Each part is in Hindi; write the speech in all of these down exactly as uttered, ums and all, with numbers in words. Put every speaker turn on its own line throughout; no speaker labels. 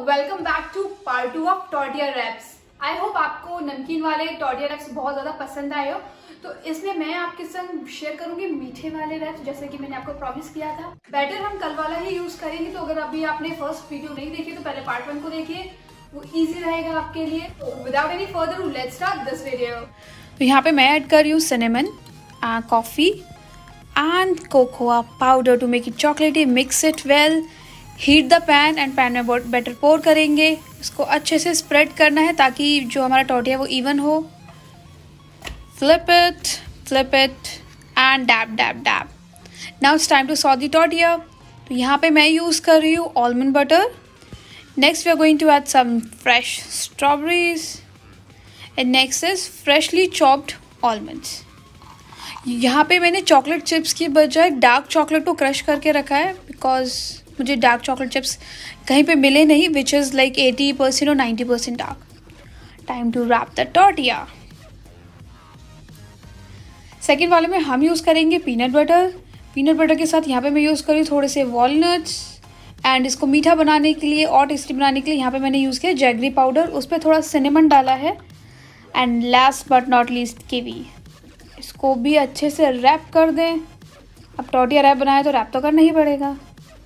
Welcome back to part two of tortilla wraps. I hope आपको नमकीन वाले टॉर्टिया रैप्स बहुत ज्यादा पसंद आए हो, तो इसमें मैं आपके संग शेयर करूंगी मीठे वाले रैप्स, जैसे कि मैंने आपको प्रॉमिस किया था। बैटर हम कल वाला ही यूज करेंगे, तो अगर अभी आपने फर्स्ट वीडियो नहीं देखी तो पहले पार्ट वन को देखिए, वो इजी रहेगा आपके लिए। Without any further let's start this video.
तो यहाँ पे मैं ऐड कर रही हूँ cinnamon, coffee and cocoa powder to make it chocolatey. Mix it well, heat the pan and pan में बैटर पोर करेंगे। इसको अच्छे से स्प्रेड करना है ताकि जो हमारा टॉर्टिया वो इवन हो। Flip it, flip it and dab dab dab. Now it's time to saw the tortilla. तो यहाँ पे मैं यूज़ कर रही हूँ almond butter. Next we are going to add some fresh strawberries and next is freshly chopped almonds. यहाँ पे मैंने चॉकलेट चिप्स की बजाय डार्क चॉकलेट को क्रश करके रखा है, बिकॉज मुझे डार्क चॉकलेट चिप्स कहीं पे मिले नहीं, which is like eighty percent और ninety percent dark. Time to wrap the tortilla. Second वाले में हम यूज़ करेंगे पीनट बटर। पीनट बटर के साथ यहाँ पे मैं यूज़ करी थोड़े से वॉलनट्स, एंड इसको मीठा बनाने के लिए और टेस्टी बनाने के लिए यहाँ पे मैंने यूज़ किया जैगरी पाउडर, उस पर थोड़ा सिनेमन डाला है, and last but not least kiwi. इसको भी अच्छे से रैप कर दें। अब टॉर्टिया रैप बनाया तो रैप तो करना ही पड़ेगा।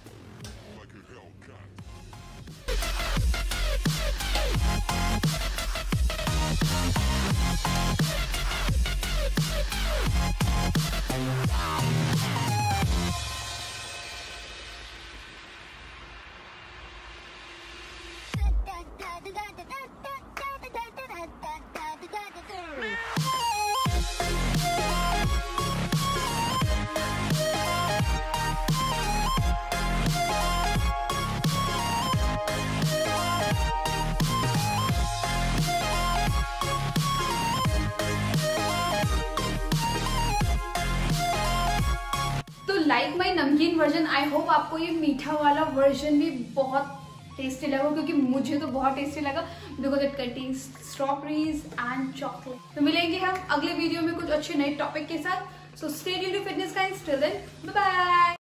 लाइक माई नमकीन वर्जन, आई होप आपको ये मीठा वाला वर्जन भी बहुत टेस्टी लगा, क्योंकि मुझे तो बहुत टेस्टी लगा because it contains strawberries and chocolate. तो मिलेंगे हम अगले वीडियो में कुछ अच्छे नए टॉपिक के साथ। So stay tuned to fitness guys, till then bye bye.